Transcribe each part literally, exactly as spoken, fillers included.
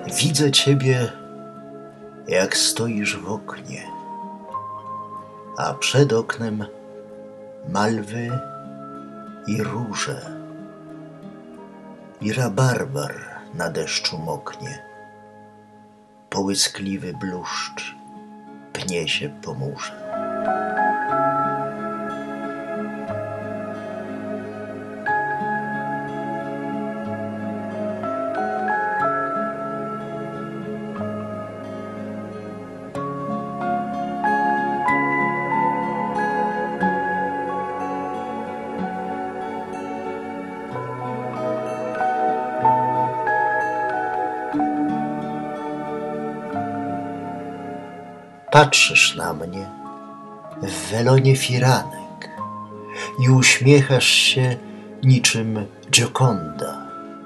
Widzę ciebie, jak stoisz w oknie, a przed oknem malwy i róże, i rabarbar na deszczu moknie. Połyskliwy bluszcz pnie się po murze. Patrzysz na mnie w welonie firanek i uśmiechasz się niczym Gioconda.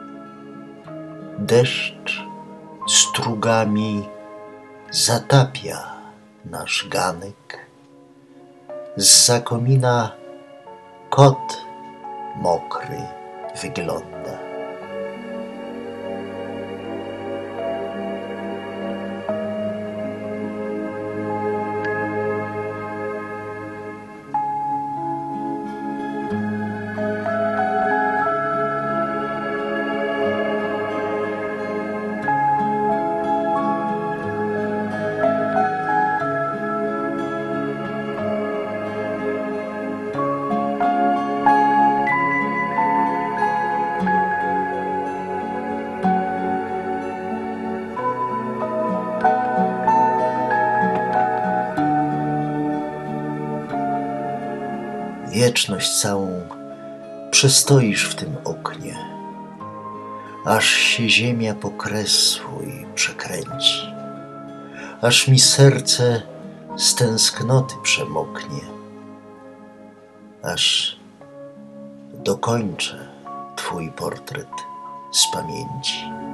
Deszcz strugami zatapia nasz ganek. Zza komina kot mokry wygląda. Wieczność całą przestoisz w tym oknie, aż się ziemia po kres swój przekręci, aż mi serce z tęsknoty przemoknie, aż dokończę twój portret z pamięci.